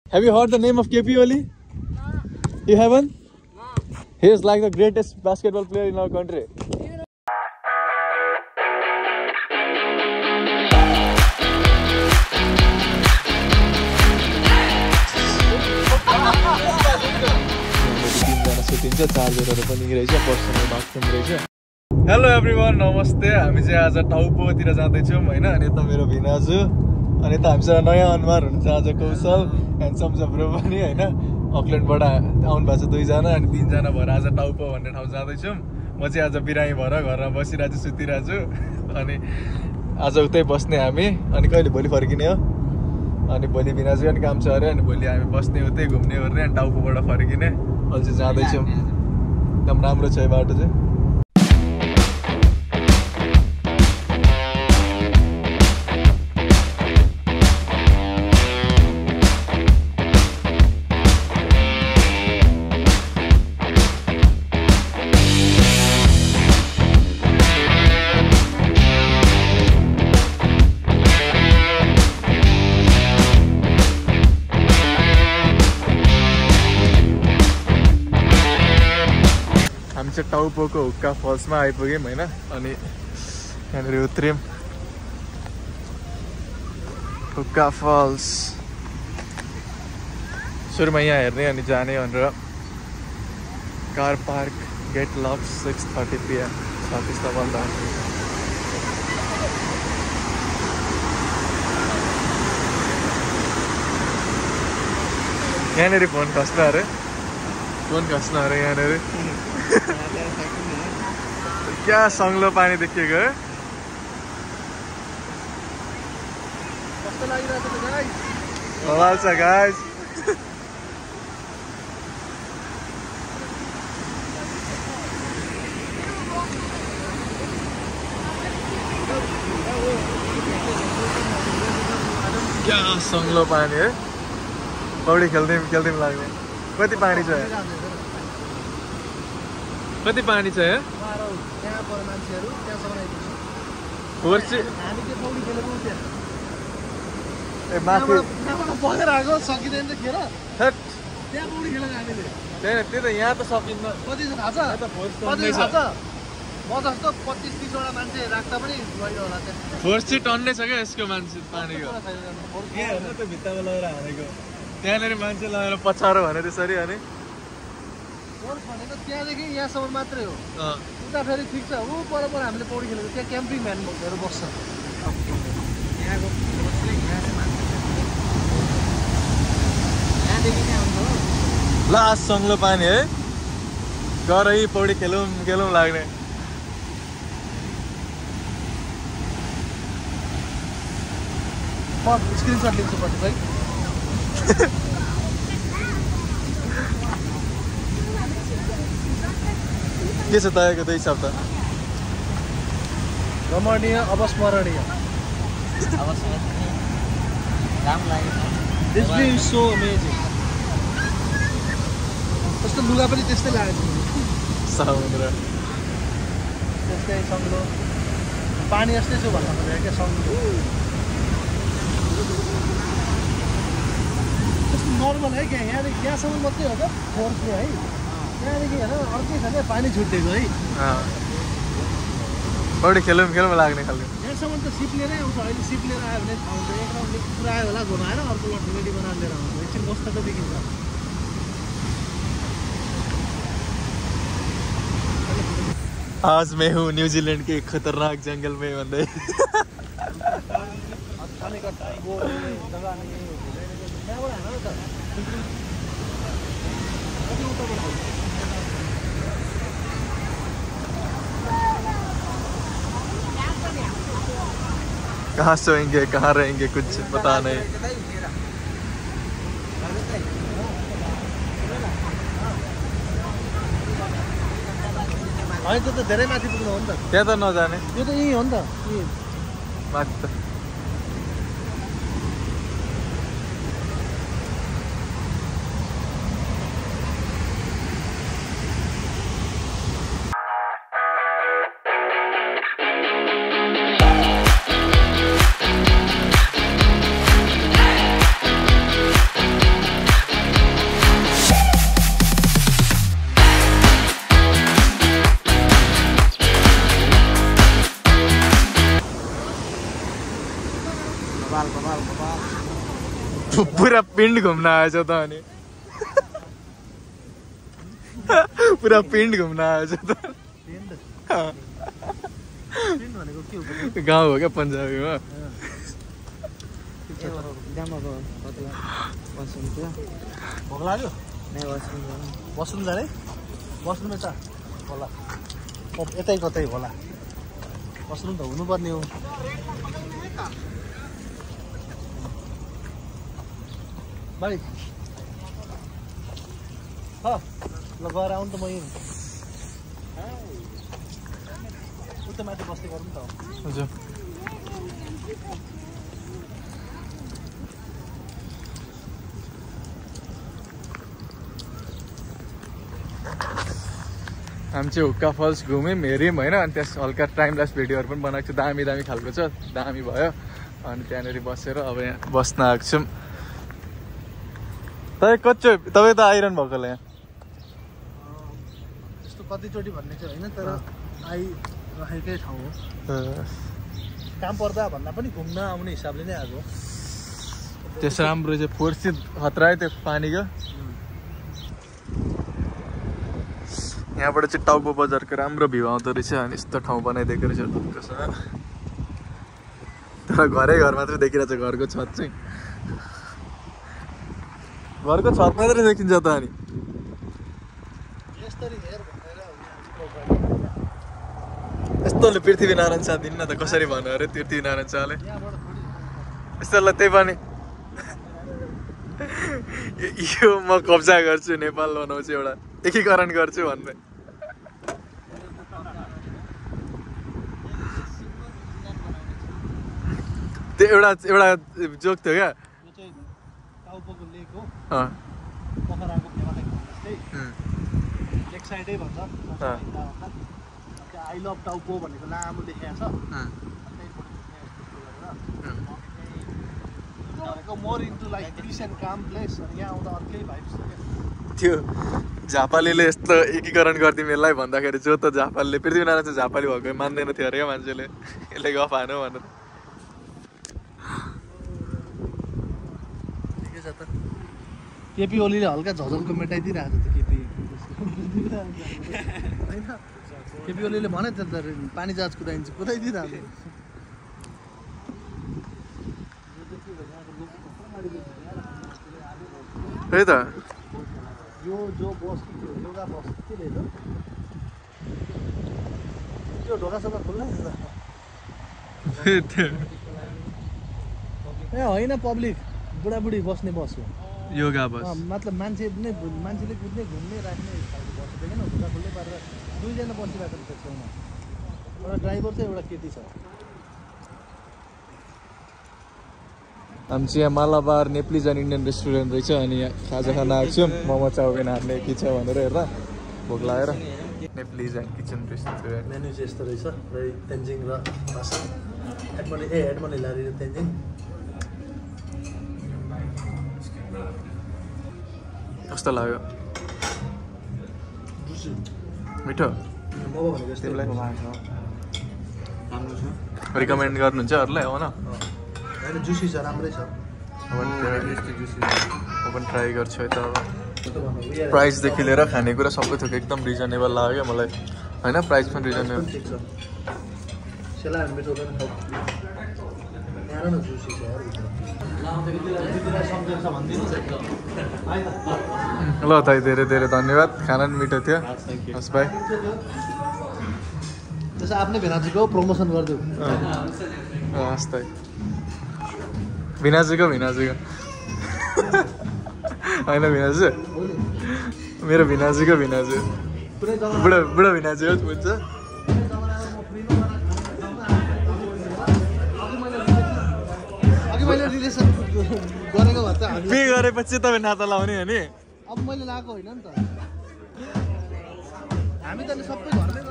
Have you heard the name of KP Oli? No. You haven't? No. He is like the greatest basketball player in our country. Hello everyone, namaste. हामी चाहिँ आज टाउपोतिर जाँदैछौँ हैन अनि त मेरो भिनाजु अनि त हामीसँग नयाँ अनुहार हुनुहुन्छ आज कौशल ह्यान्डसम छ ब्रो पनि हैन अकल्यान्डबाट आउनु भएको छ दुईजना अनि तीनजना भएर आज टाउपो भन्ने ठाउँ जाँदैछौँ म चाहिँ आज बिरामी भएर घरमा बसिरहेछु सुतिरहेछु अनि आज उतै बस्ने हामी अनि कहिले भोलि फर्किने हो अनि भोलि भिनाजु पनि काम छ अरे अनि भोलि हामी बस्ने उतै घुम्ने गर्ने अनि टाउपोबाट फर्किने अहिले चाहिँ जाँदैछौँ एकदम राम्रो छ यो बाटो चाहिँ टाउपोको हुक्का फल्समा आइपुग्यौँ हैन अनि यहाँनिर उत्रियौँ हुक्का फल्स सुरुमा यहाँ हेर्ने अनि जाने भनेर car park gate lock 6:30 PM भन्दा यहाँनिर फोन खस्न अरे यहाँनिर क्या सङ्लो पानी देखिएको है कस्तो लागिरहेछ त गाइस बवाल छ गाइस क्या सङ्लो पानी है पौडी खेल्दै लाग्ने कति पानी छ है यहाँ त सकिन्न फोर्स टन्नै छ क्या यसको मान्छे पानीको भित्तामा लगेर हानेको त्यहाँनिर मान्छे लगेर पछारो भने त्यसरी अनि त्यहाँदेखि यहाँसम्म मात्रै हो उता फेरि ठिक छ ऊ पर हामीले पौडी खेलेको त्यहाँ क्याम्पिङ भ्यानहरू बस्छ लास्ट सङ्लो पानी है गरै पौडी खेलौँ लाग्ने स्क्रिनसट लिन्छु पछि है के छ तपाईँको दुई शब्द रमणीय अवस्मरणीय This view is so amazing. कस्तो लुगा पनि त्यस्तै लागेको समुद्र त्यस्तै सङ्लो पानी यस्तै छु भन्नु खोजेको क्या सङ्लो कस्तो नर्मल है क्या यहाँदेखि यहाँसम्म मात्रै हो क्या फोर्सले है त्यहाँदेखि हेर अर्कै छ क्या पानी छुटिदिएको है पौडी खेलौँ लाग्ने खालको यहाँसम्म त सिप लिएरै आउँछ अहिले सिप लिएर आयो भने आउँछ एक राउन्डले पुरा आयो होला घुमाएर अर्को लट रेडी बनाएर लिएर आउँछ एकछिन बस्दा त देखिन्छ आज मैं हूँ न्यूजीलैंड के खतरनाक जंगल में बंदे कहाँ सोएंगे कहाँ रहेंगे कुछ पता नहीं होइन त्यो त धेरै माथि पुग्नु हो नि त त्यहाँ त नजाने त्यो त यही हो नि त माथि त पुरा पिण्ड घुम्न आएछ त अनि पुरा पिण्ड घुम्न आएछ त गाउँ हो क्या पन्जाबीमा भोक लाग्यो बस्नु जाने बस्नुमै छ होला यतै कतै होला बस्नु त हुनुपर्ने हो भाइ ल गएर आउनु त म उता माथि बस्दै गरौँ नि त हजुर हामी चाहिँ हुक्का फल्स घुम्यौँ हेऱ्यौँ होइन अनि त्यस हल्का टाइम ल्याप्स भिडियोहरू पनि बनाएको छु दामी दामी खालको छ दामी भयो अनि त्यहाँनिर बसेर अब यहाँ बस्न आएको छौँ तपाईँ त आइरहनु भएको होला यहाँ त्यस्तो कतिचोटि भन्ने चाहिँ होइन तर आइरहेकै ठाउँ हो काम पर्दा भन्दा पनि घुम्न आउने हिसाबले नै आएको त्यस राम्रो चाहिँ फोर्स खतरा है त्यो पानीको यहाँबाट चाहिँ टाउपो बजारको राम्रो भ्यू आउँदो रहेछ अनि यस्तो ठाउँ बनाइदिएको रहेछ ढुक्कसँग तर घर मात्रै देखिरहेछ घरको छत चाहिँ घरको छत मात्रै देखिन्छ त अनि यस्तोले पृथ्वीनारायण शाह दिन्न त कसरी भन्यो अरे पृथ्वीनारायण शाहले यस्तोलाई त्यही पनि यो म कब्जा गर्छु नेपाल बनाउँछु एउटा एकीकरण गर्छु भन्दै त्यो एउटा जोक थियो क्या टाउपोको लेक हो पोखराको फेवालाई जस्तै लेक साइडै भन्छ आई लभ टाउपो भनेको लामो लेखेको छ more into like peace and calm place यहाँ आउँदा अर्कै भाइब्स थियो झापालीले यस्तो एकीकरण गरिदिउँ यसलाई भन्दाखेरि जो त झापालीले पृथ्वीनारायण चाहिँ झापाली भएको मान्दैन थियो अरे क्या मान्छेले यसले गफ हान्यो भनेर ठिकै छ त केपी ओलीले हल्का झझल्को मेटाइदिइरहेको छ त केपी ओलीले भने त पानी जहाज कुदाइदिन्छ कुदाइदिइरहेको है त यो जो बस योगा बस के रहेछ त्यो ढोकासोका खुल्ला ए होइन पब्लिक बुढाबुढी बस्ने बस हो योगा बस मतलब मान्छेले कुद्ने घुम्ने राख्ने खालको बस देखेन ढोका खुल्लै पारेर दुईजना बसिरहेको छ छेउमा एउटा ड्राइभर चाहिँ एउटा केटी छ हामी चाहिँ यहाँ Malabar Nepalese and Indian restaurant रहेछ अनि यहाँ खाजा खान आएको छौँ मोमो चाउमिन हान्ने के छ भनेर हेर्दा भोक लागेर Nepalese and kitchen restaurant menu चाहिँ यस्तो रहेछ तेन्जिङ र भाषा एडमन हिलारी र तेन्जिङ कस्तो लाग्यो मिठो रिकमेन्ड गर्नुहुन्छ अरूलाई हो न होइन जुसी छ राम्रै छ पनि ट्राई गर्छु है त अब प्राइसदेखि लिएर खानेकुरा सबै थोक एकदम रिजनेबल लाग्यो मलाई होइन प्राइस पनि रिजनेबल ल दाइ धेरै धेरै धन्यवाद खाना पनि मिठो थियो हस् भाइ त्यसो आफ्नै भेनाजीको प्रमोसन गरिदेऊ हस् दाइ भिनाजुको होइन भिनाजु मेरो भिनाजुको भिनाजु बुढो भिनाजु हो बुझ्छ पे गरेपछि तपाईँ नाता लाउने हो नि अब मैले लगाएको होइन नि त हामी त सबै घरमै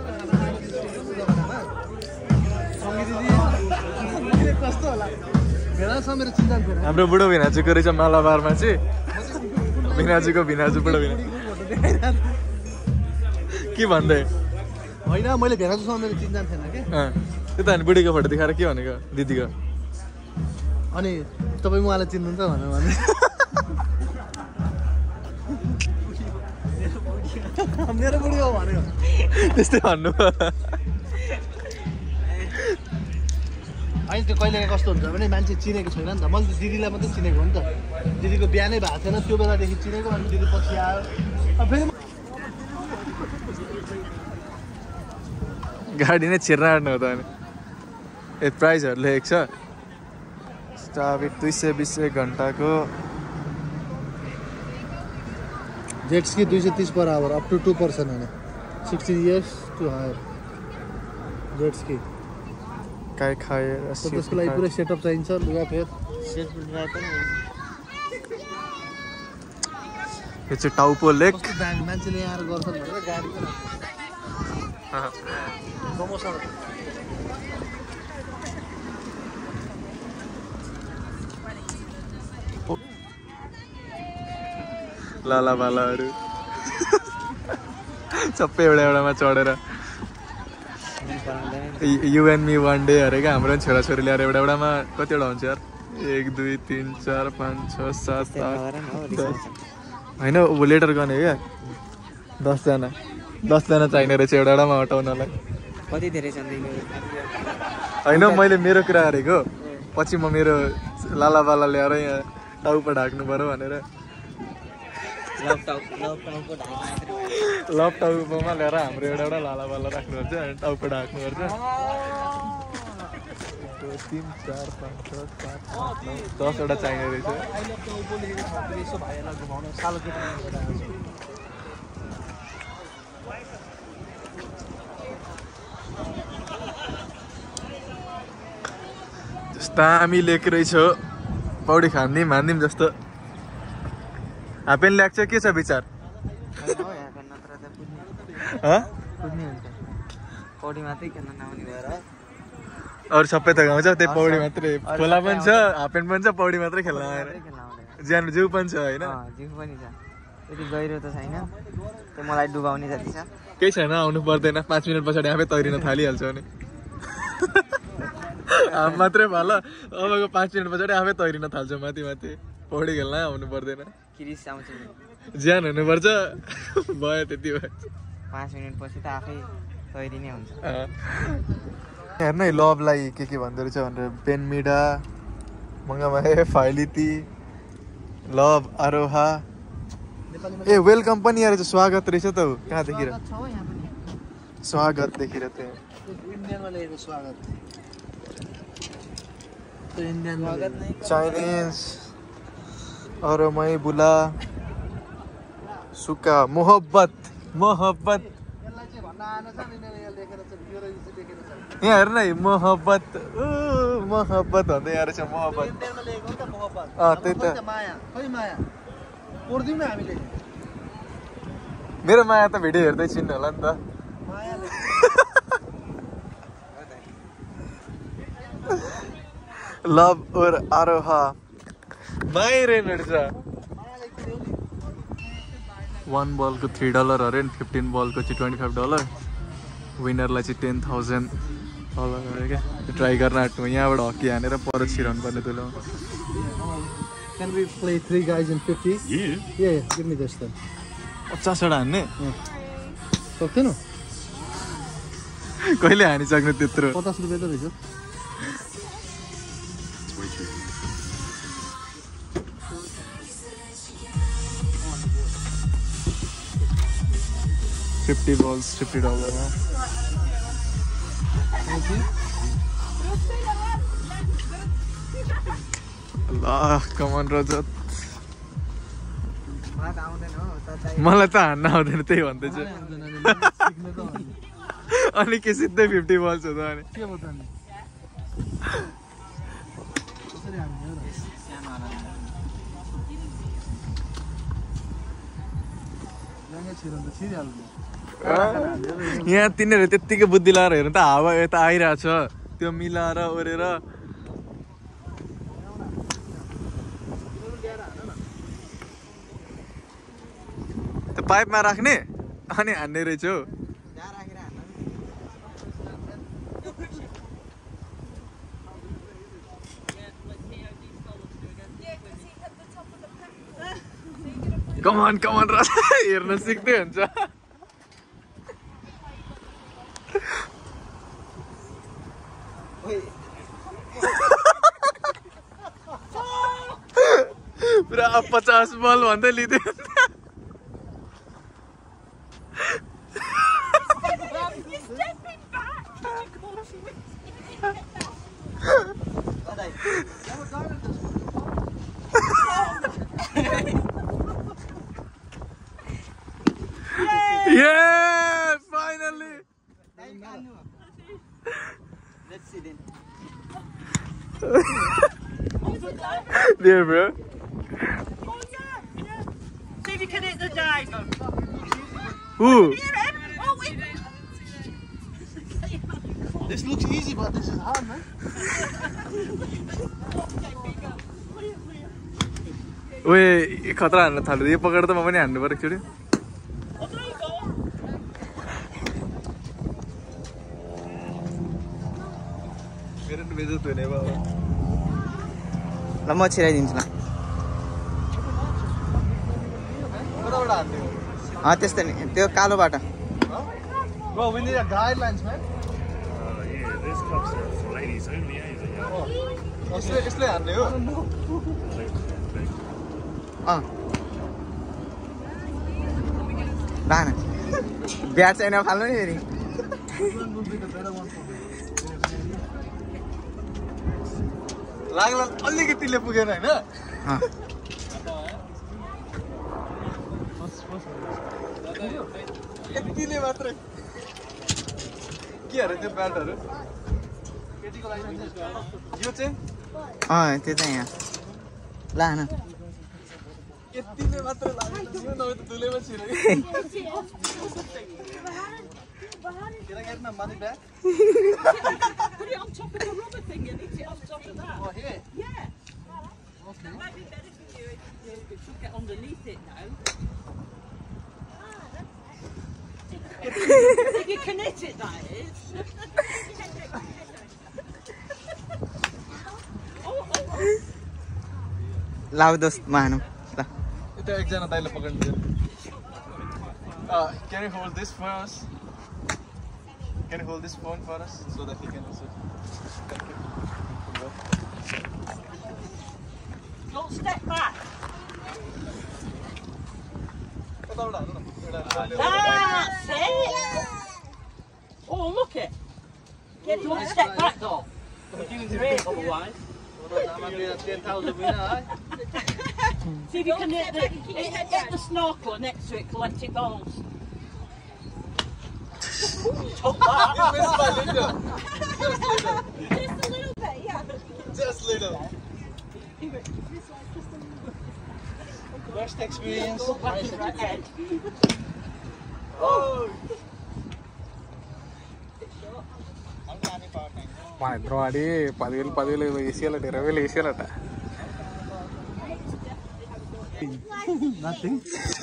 कस्तो होला मेरो चिन्ता थियो हाम्रो बुढो भिनाजुको रहेछ मालाबारमा चाहिँ भिनाजुको भिनाजु बुढो भिनाजु के भन्दै होइन मैले भेनाजुसँग मेरो चिन्ता थिएन कि त्यो त अनि बुढीको फोटो देखाएर के भनेको दिदीको अनि तपाईँ उहाँलाई चिन्नुहुन्छ भनेर भने मेरो बुढी हो भन्यो त्यस्तै भन्नु होइन त्यो कहिले कस्तो हुन्छ भने मान्छे चिनेको छैन नि त मैले त दिदीलाई मात्रै चिनेको हो नि त दिदीको बिहानै भएको थिएन त्यो बेलादेखि चिनेको अनि दिदी पछि आयो फेरि गाडी नै छिर्न आँट्नु हो त अनि प्राइजहरू लेखेको छ स्टाबिट 220 एक घन्टाको jet ski 230 per hour up to 2 person होइन 16 years to hire jet ski काय खाए त्यसको लागि पुरै सेटअप चाहिन्छ लुगा फेर यो चाहिँ टाउपो लेक मान्छेले यहाँ गर्छन् भनेर गाडी लाला बालाहरू सबै एउटामा चढेर युएनमी वान डे अरे क्या हाम्रो छोराछोरी ल्याएर एउटामा कतिवटा हुन्छ यार 1 2 3 4 5 6 7 8 10 होइन ऊ लेटर गर्ने क्या 10जना चाहिने रहेछ एउटामा हटाउनलाई कति धेरै छन् होइन मैले मेरो कुरा गरेको पछि म मेरो लाला बाला ल्याएर यहाँ टाउको ढाक्नु पर्यो भनेर लभ टाउकोमा ल्याएर हाम्रो एउटा लाला बाला राख्नुपर्छ अनि टाउको ढाक्नुपर्छ 3 4 5 6 7 8 9 10 वटा चाहिने रहेछ दामी लेक रहेछ पौडी खान्दिम जस्तो हापेन ल्याक्छ के छ विचार पौडी मात्रै खेल्न नआउने भएर अरू सबै त गाउँछ त्यही पौडी मात्रै खोला पनि छ हापेन पनि छ पौडी मात्रै खेल्न आएर ज्यान जिउ पनि छ होइन जिउ पनि छ त्यति गहिरो त छैन त्यो मलाई डुबाउने जति छ केही छैन आउनु पर्दैन 5 मिनट पछाडि आफै तैरिन थालिहाल्छ अनि मात्रै भल अबको 5 मिनट पछाडि आफै तैरिन थाल्छ माथि पौडी खेल्न आउनु पर्दैन क्रिस आउँछ ज्यान हुनुपर्छ भयो त्यति भयो 5 मिनट पछि त आफै तैरिने हुन्छ हेर्न है लभलाई के भन्दो रहेछ भनेर पेनमिडा मङ्गामाए फाइलिती लभ आरोहा ए वेलकम पनि रहेछ स्वागत रहेछ त कहाँ देखिर स्वागत देखिर त्यहाँ इन्डियनमा लेखेको स्वागत चाइनिज अरमै बुला सुका मोहब्बत यहाँ हेर्न है मोहब्बत भन्दै यहाँ रहेछ मोहब्बत त्यही त मेरो माया त भिडियो हेर्दै चिन्नु होला नि त लभ और आरोहा बाहिर रहेछ 1 बलको $3 अरे 15 बलको चाहिँ $25 विनरलाई चाहिँ $10,000 अरे क्या ट्राई गर्न आँट्नु यहाँबाट हकी हानेर पर छिराउनु पर्ने तुलो Can we play 3 guys in 50? Yeah, give me this then. 50 वटा हान्ने सक्दैन कहिले हानिसक्नु त्यत्रो 50 रुपियाँ त रहेछ $50 $50 Allah, come on Rajat. मलाई त हान्न आउँदैन त्यही भन्दैछु अनि के सिधै 50 बल्स हो त अनि के हो त नि यहाँ तिनीहरू त्यत्तिकै बुद्धि लगाएर हेर्नु त हावा यता आइरहेछ त्यो मिलाएर ओरेर त्यो पाइपमा राख्ने अनि हान्ने रहेछ हौ कमान र हेर्न सिक्दै हुन्छ अब 50 बल भन्दै लिँदै Yeah, finally. Let's see then. There, bro. Oh, yeah. See if you can hit the dive. Ooh. Hear him? Oh, wait. This looks easy, but this is hard, man. Wait, खतरा हान्न थाल्यो यो पकड त म पनि हान्नु पर्यो एकचोटि मेरो नि बेइज्जत हुने भयो ल म छिराइदिन्छु ल कताबाट हान्ने त्यस्तै नि त्यो कालो बाटो Bro, we need a guidelines, man. Yeah, this club's for ladies only, eh? यसले हान्ने हो ला न ब्याट चाहिँ नफाल्नु नि फेरि This one will be the better one for me. लाग्ला अलिकतिले पुगेन हैन यतिले मात्रै के अरे त्यो ब्याटहरु केटीको लागि यो चाहिँ त्यो चाहिँ यहाँ ला न यतिले मात्रै लाग्यो नभए त दुलेमा छिरे Can I get my money back? Put it on top of the rubber thing and hit it on top of that. Oh, here. Yeah. Okay. That might be better for you if you should get underneath it now. If you can hit it, that is. लाउ दोस्त मानु ल त्यो एकजना दाइले पकड्नु Can you hold this for us? Can you hold this phone for us so that he can also? Thank you. Don't step back. कताबाट हाल्नु न That's it. Oh, look it. Don't step back though. We're doing great otherwise. See if you can hit the snorkel next to it, collect it balls. Took that. You missed by little. Just a little bit, yeah. Just little. Worst experience. Back in the head. Oh. మా ఇద్దరం ఆడి 10,000 వేసేయాలట 20,000 వేసేయాలట Nothing.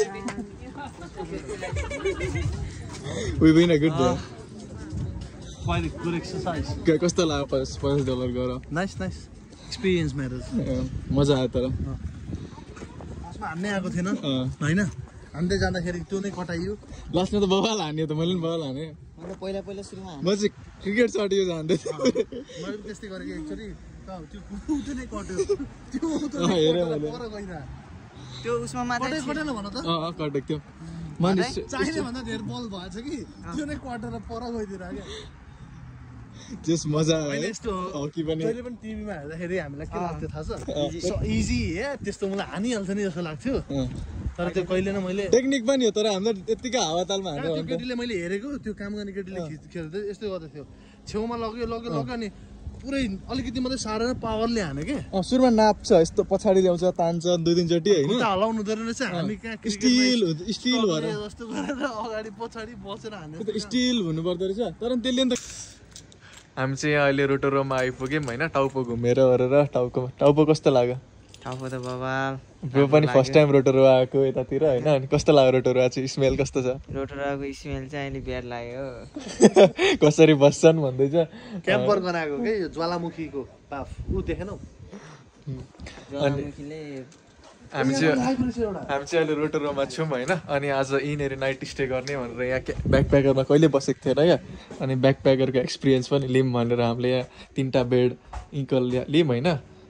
We've been a good day. Quite a good exercise. कस्तो लाग्यो $5 गरेर Nice, nice. Experience matters. मजा आयो तर यसमा हान्ने आएको थिएन हैन हान्दै जाँदाखेरि त्यो नै कटाइयो लास्टमा त बवाल हान्यो त मैले पनि बवाल हाने मैले पहिला पहिला सुरुमा म चाहिँ क्रिकेट सर्ट यो हान्दै थिएँ मैले त्यस्तै गरेको एकचोटि त्यो उँधो नै कट्यो त्यो उँधो हेरेँ मैले। पर गइरा त्यो उसमा मात्रै कटेन भन त कटेको थियो मैले चाहिने भन्दा धेरै बल भएछ कि त्यो नै कटेर पर गइदिएर क्या जस मजा होइन आयो यस्तो हकी पनि जहिले पनि टिभीमा हेर्दाखेरि हामीलाई के लाग्थ्यो थाहा छ इजी हे त्यस्तो मलाई हानिहाल्छ नि जस्तो लाग्थ्यो तर त्यो कहिले न मैले टेक्निक पनि हो तर हाम्रो यतिकै हावातालमा हान्यो त्यो केटीले मैले हेरेको त्यो काम गर्ने केटीले खेल्दै यस्तो गर्दै थियो छेउमा लग्यो अनि पुरै अलिकति मात्रै सारेर पावरले हाने के सुरुमा नाप्छ यस्तो पछाडि ल्याउँछ तान्छ 2-3 चोटि हैन खुट्टा हलाउनु हुँदैन रहेछ हामी कहाँ स्टिल भएर जस्तो गरेर अगाडि पछाडि बसेर हाने स्टिल हुनु पर्दो रहेछ तर त्यसले नि त हामी चाहिँ यहाँ अहिले रोटोरोमा आइपुग्यौँ होइन टाउपो घुमेर गरेर टाउपो कस्तो लाग्यो टाउको त बबाल ब्रो पनि फर्स्ट टाइम रोटोरोमा आएको यतातिर होइन अनि कस्तो लाग्यो रोटोरोमा चाहिँ स्मेल कस्तो छ रोटोराको स्मेल चाहिँ अहिले बिहार लाग्यो कसरी बस्छन् भन्दैछ क्याम्पर बनाएको के यो ज्वालामुखीको पाफ उ देखेनौ ज्वालामुखीले हामी चाहिँ अहिले रोटोरोमा छौँ होइन अनि आज यहीँनिर नाइट स्टे गर्ने भनेर यहाँ ब्याकप्याकरमा कहिले बसेको थिएन क्या अनि ब्याकप्याकरको एक्सपिरियन्स पनि लिउँ भनेर हामीले यहाँ 3टा बेड इक्वल लिउँ होइन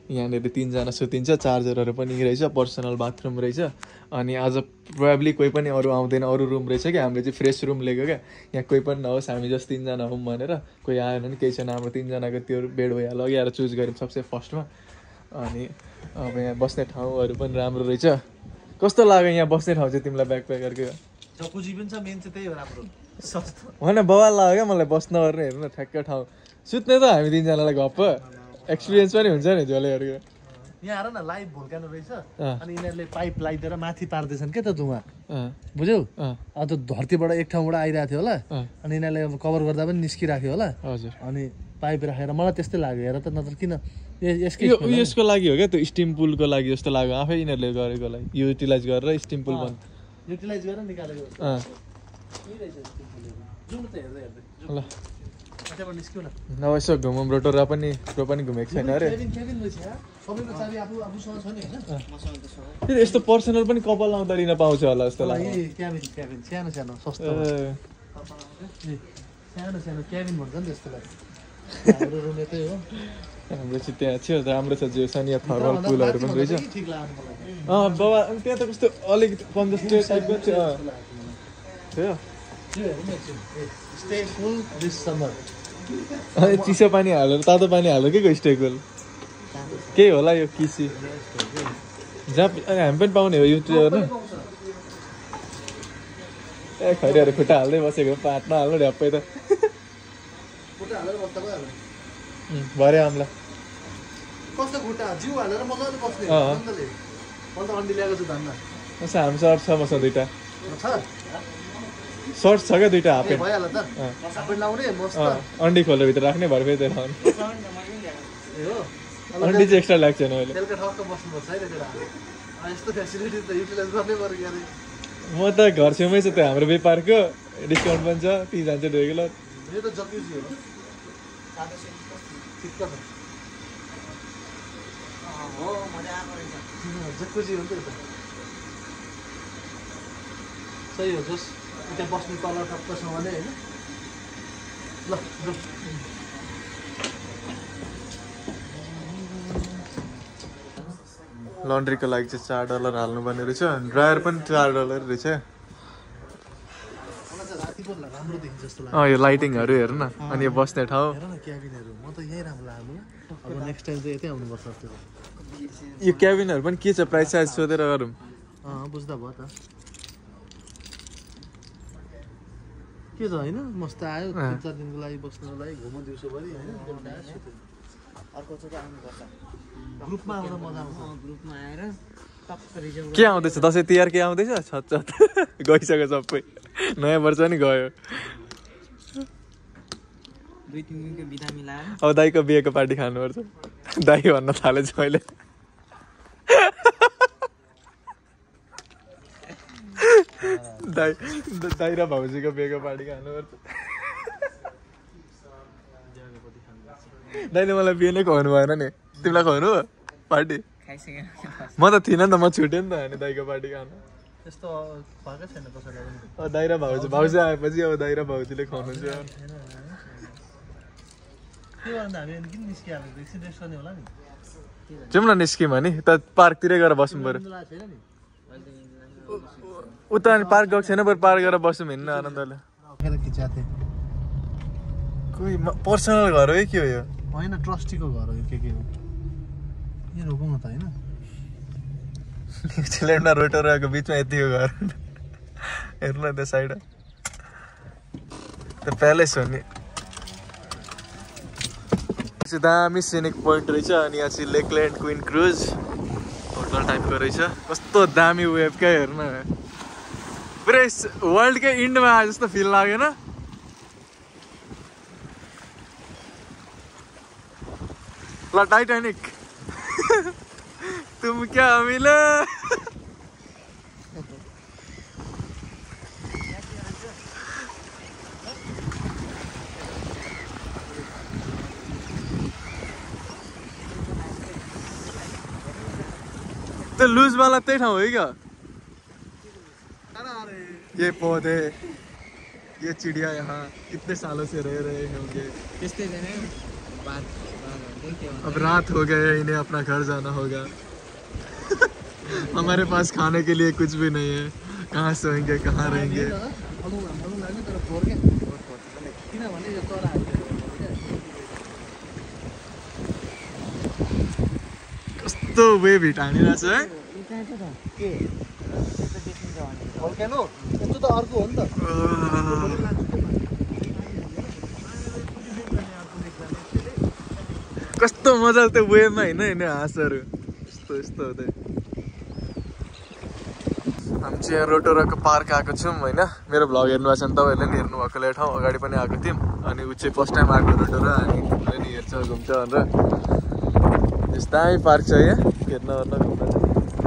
यहाँनिर 3 जना सुतिन्छ, चार्जरहरू पनि रहेछ, पर्सनल बाथरुम रहेछ। अनि आज प्रोबेबली कोही पनि अरू आउँदैन, अरू रुम रहेछ कि हामीले चाहिँ फ्रेस रुम लिएको क्या, यहाँ कोही पनि नहोस् हामी जस्ट 3 जना हौँ भनेर। कोही आएन भने केही छैन, हाम्रो 3 जनाको त्यो बेड भइहाल्यो। अघि आएर चुज गऱ्यौँ सबसे फर्स्टमा। अनि अब यहाँ बस्ने ठाउँहरू पनि राम्रो रहेछ। कस्तो लाग्यो यहाँ बस्ने ठाउँ चाहिँ तिमीलाई ब्याकप्याकरको? जकुजी पनि छ, मेन चाहिँ त्यही हो राम्रो सस्तो। होइन बवाल लाग्यो क्या मलाई बस्न गर्ने, हेर्नु न ठ्याक्क ठाउँ। सुत्ने त हामी 3 जनालाई गप्प एक्सपिरियन्स पनि हुन्छ नि झोलेहरूको। यहाँ हेर न लाइभ भोल्कानो रहेछ, अनि यिनीहरूले पाइप लगाइदिएर माथि पार्दैछन् क्या त धुवा, बुझ्यौ? अब त धरतीबाट एक ठाउँबाट आइरहेको थियो होला, अनि यिनीहरूले अब कभर गर्दा पनि निस्किराख्यो होला। हजुर। अनि पाइप राखेर मलाई त्यस्तै लाग्यो, हेर त, नत्र किन यसको लागि हो क्या, त्यो स्टिम पुलको लागि जस्तो लाग्यो, आफै यिनीहरूले गरेको लागि युटिलाइज गरेर स्टिम पुल बन्द युटिलाइज गरेर निकालेको। ल अब यसो घुमौँ। रोटोरा पनि घुमेको छैन अरे। यस्तो पर्सनल पनि कपाल आउँदा लिन पाउँछ होला जस्तो लाग्यो। सानो सानो सस्तो सानो क्याबिन भन्छ नि त्यस्तोलाई। हाम्रो रुम यतै हो, हाम्रो चाहिँ त्यहाँ थियो, राम्रो छ जिउ छ नि, यहाँ थर्मल पुलहरू पनि रहेछ। बाबा अनि त्यहाँ त कस्तो अलिकति कन्जस्टेड टाइपको थियो। Stay cool this summer. अनि चिसो पानी हालेर तातो पानी हालेर के स्टे कुल केही होला यो किसी जहाँ हामी पनि पाउने हो यो हेर्नु। ए खैरीहरू खुट्टा हाल्दै बसेको पाट्न हाल्नु ढ्याप्पै त भरे आउँला। कस्तो खुट्टा जिउ हालेर मजाले बस्ने अन्डले अन्त अन्डी ल्याएको छु धन्न। हाम्रो सर्ट छ मसँग 2टा सर्ट छ क्या, 2टा हाफ भइहाल्यो त। हाफपेन्ट लाउने मस्त अन्डी खोलेर भित्र राख्ने भरे फेरि त्यहाँ ए हो। अन्डी चाहिँ एक्स्ट्रा लाग्छ अहिले। बेलुका ठक्क बस्नुपर्छ है केटा। यस्तो फ्यासिलिटी त युटिलाइज गर्नै पर्यो यार। म त घर छेउमै छ, त्यो हाम्रो व्यापारको डिस्काउन्ट पनि छ, ती जान्छ रेगुलर। यो त जक्युजी हो ठिक्क छ। जक्युजी हो नि त सही हो। जस त्यहाँ बस्ने तल टक्कसँगले होइन। ल लन्ड्रीको लागि चाहिँ $4 हाल्नुपर्ने रहेछ। ड्रायर पनि $4 रहेछ। राम्रो देखिन्छ जस्तो लाग्यो। यो लाइटिङहरू हेर न, अनि यो बस्ने ठाउँ। हेर न क्याबिनहरू, म त यही राम्रो लाग्यो। अब नेक्स्ट टाइम चाहिँ यतै आउनुपर्छ त्यो। यो क्याबिनहरू पनि के छ प्राइस साइज सोधेर गरौँ। बुझ्दा भयो त के छ होइन। मस्त आयो 3-4 दिनको लागि बस्नको लागि घुम्नु दिउँसोभरि होइन। अर्को चाहिँ आउनुपर्छ ग्रुपमा आउन मजा आउँछ। ग्रुपमा आएर टक्क रिजर्भ के आउँदैछ? दसैँ तिहार के आउँदैछ? छत गइसक्यो सबै, नयाँ वर्ष नि गयो। 2-3 दिनको बिदा मिलाएर अब दाइको बिहेको पार्टी खानुपर्छ। दाइ भन्न थालेछ मैले। दाइ र भाउजूको बिहेको पार्टी खानुपर्छ। दाइले मलाई बिहे नै खुवाउनु भएन नि, तिमीलाई खुवाउनु पार्टी? खाइसक्यो। म त थिइनँ नि त, म छुटेँ नि त अनि दाइको पार्टी खानु। त्यस्तो भएकै छैन कसैलाई पनि। दाइ र भाउजू आएपछि अब दाइ र भाउजूले खुवाउनुहुन्छ। के गर्दा हामी किन निस्किहाल्यो? एकछिन रेस्ट गर्ने होला नि। जाउँ न निस्क्यौँ भने त पार्कतिरै गएर बस्नु पर्यो। छैन नि उता अनि पार्क गएको छैन, बरु पार्क गएर बस्छौँ हिँड्न आनन्दले। खिचेको थिएँ कोही पर्सनल घर हो कि के हो यो? होइन ट्रस्टीको घर हो यो। के हो यो? रोकौँ न त होइन। न्युजिल्यान्डमा रोटोराको बिचमा यतिको घर हेर्नु न त्यो साइड त्यो प्यालेस हो नि। दामी सिनिक पोइन्ट रहेछ। अनि यहाँ चाहिँ लेकल्यान्ड क्विन क्रुज होटल टाइपको रहेछ। कस्तो दामी वेब क्या, हेर्नु पुरै वर्ल्डकै इन्डमा आए जस्तो फिल लाग्यो न। ल टाइटानिक तुम क्या मिले। तो लूज वाला त्यही ठाउँ हो क्या? ये पौधे, ये चिड़िया यहाँ कितने सालों से रह रहे होंगे। त्यस्तै अब रात हो गया, इन्हें अपना घर जाना होगा। हमारे पास खाने के लिए कुछ भी नहीं है, कहाँ सोएंगे, कहाँ रहेंगे। कस्तो वेभ हिट हानिरहेछ है। कस्तो मजा त्यो वेभमा होइन होइन हाँसहरू यस्तो यस्तो हुँदै। हामी चाहिँ यहाँ रोटोराको पार्क आएको छौँ होइन। मेरो भ्लग हेर्नु भएको छ भने तपाईँहरूले पनि हेर्नु भएको ठाउँ अगाडि पनि आएको थियौँ। अनि ऊ चाहिँ फर्स्ट टाइम आएको रोटोरा, अनि उसले नि हेर्छ घुम्छ भनेर। यस्तो दामी पार्क छ यहाँ हेर्न ओर्न घुम्न चाहिँ।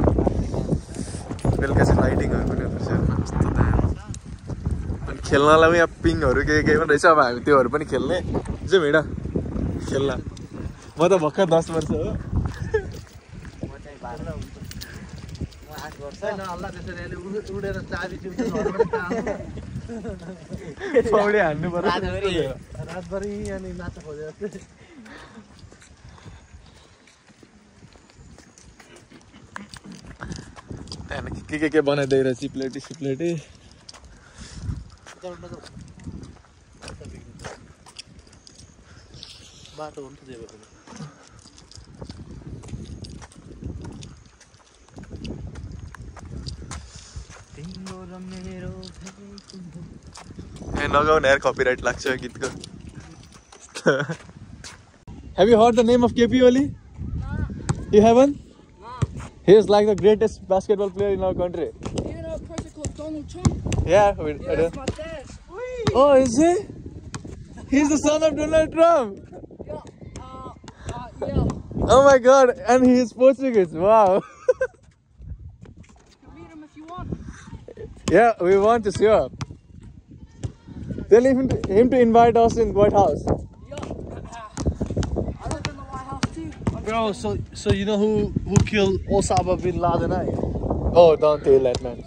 बेलुका चाहिँ लाइटिङहरू पनि हुँदो रहेछ हेर्न कस्तो दामी। अनि खेल्नलाई पनि यहाँ पिङहरू के पनि रहेछ। अब हामी त्योहरू पनि खेल्ने जाउँ हिँड खेल्न। म त भर्खर 10 वर्ष हो। पौडी हान्नु पर्छ रातभरि अनि नाच्न खोजेर। त्यहाँदेखि के बनाइदिएर चिप्लेटी सिप्लेटी। बाटो हुन्छ त्यो नगाउने यार, कपिराइट लाग्छ गीतको। Have you heard the name of KP Oli? No. You haven't? No. He is like the greatest basketball player in our country. You know a person called Donald Trump? Yeah. That's my dad. Oh, is he? He's the son of Donald Trump. Yeah. Oh my God! And he is Portuguese. Wow. You can meet him if you want. Yeah, we want to see him. Tell him to invite us in White House. Yeah. I live in the White House too. Bro, so you know who killed Osama bin Laden? Oh, don't tell that man.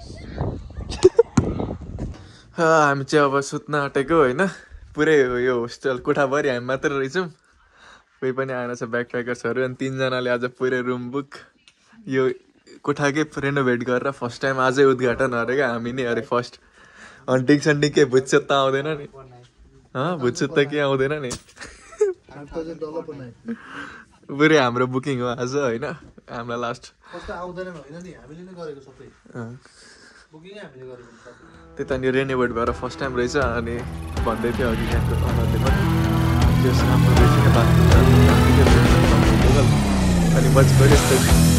हामी चाहिँ अब सुत्न आँटेको होइन। पुरै यो hostel कोठाभरि हामी मात्र रहेछौँ, कोही पनि आएन छ ब्याक प्याकर्सहरू। अनि 3 जनाले आज पुरै रुम बुक यो कोठाकै रेनोभेट गरेर फर्स्ट टाइम आजै उद्घाटन अरे क्या हामी नै अरे फर्स्ट। हन्टिङ सन्टिङ के भुटसुट त आउँदैन नि, भुटसुट त के आउँदैन नि। पुरै हाम्रो बुकिङ हो आज होइन। हामीलाई लास्ट त्यही त नि रेनोभेट भएर फर्स्ट टाइम रहेछ। अनि भन्दै थियो अघि यहाँको अनरले पनि त्यो राम्रो रहेछ क्या बाथरुम। अनि मजाको यस्तो